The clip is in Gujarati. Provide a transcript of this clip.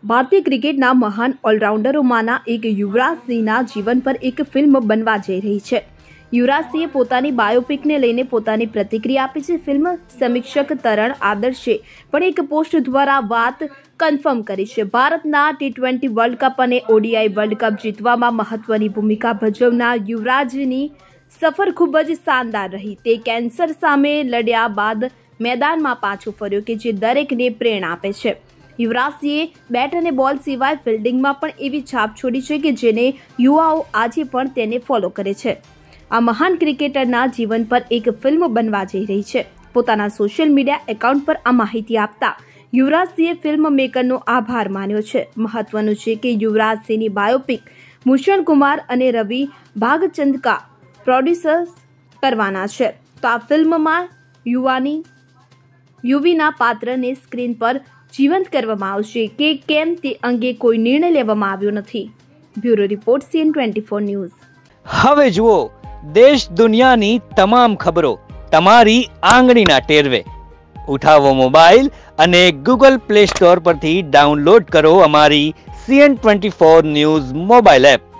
ભારતીય ક્રિકેટના મહાન ઓલરાઉન્ડરોમાંના એક યુવરાજ સિંહના જીવન પર એક ફિલ્મ બનવા જઈ રહી છે. યુવરાજ સિંહે પોતાની બાયોપિકને લઈને પોતાની પ્રતિક્રિયા આપી છે. ફિલ્મ સમીક્ષક તરણ આદર્શે પણ એક પોસ્ટ દ્વારા વાત કન્ફર્મ કરી છે. ભારતના T20 વર્લ્ડ કપ અને ODI વર્લ્ડ કપ જીતવામાં મહત્વની ભૂમિકા ભજવનાર યુવરાજની સફર ખૂબ જ શાનદાર રહી. તે કેન્સર સામે લડ્યા બાદ મેદાનમાં પાછો ફર્યો કે જે દરેકને પ્રેરણા આપે છે. યુવરાજસિંહે બેટ અને બોલ સિવાય ફિલ્ડિંગમાં પણ એવી છાપ છોડી છે કે જેને યુવાઓ આજે પણ તેને ફોલો કરે છે. આ મહાન ક્રિકેટરના જીવન પર એક ફિલ્મ બનવા જઈ રહી છે. પોતાના સોશિયલ મીડિયા એકાઉન્ટ પર આ માહિતી આપતા યુવરાજસિંહે ફિલ્મ મેકરનો આભાર માન્યો છે. મહત્વનું છે કે યુવરાજસિંહની બાયોપિક ભૂષણ કુમાર અને રવિ ભાગચંદકા પ્રોડ્યુસર્સ કરવાના છે. તો આ ફિલ્મમાં યુવીના પાત્રને સ્ક્રીન પર જીવંત કરવામાં આવશે કે કેમ તે અંગે કોઈ નિર્ણય લેવામાં આવ્યો નથી. Bureau report CN24 news. હવે જુઓ દેશ દુનિયાની તમામ ખબરો તમારી આંગળીના ટેરવે. ઉઠાવો મોબાઈલ અને Google Play Store પરથી ડાઉનલોડ કરો અમારી CN24 ન્યૂઝ મોબાઈલ એપ.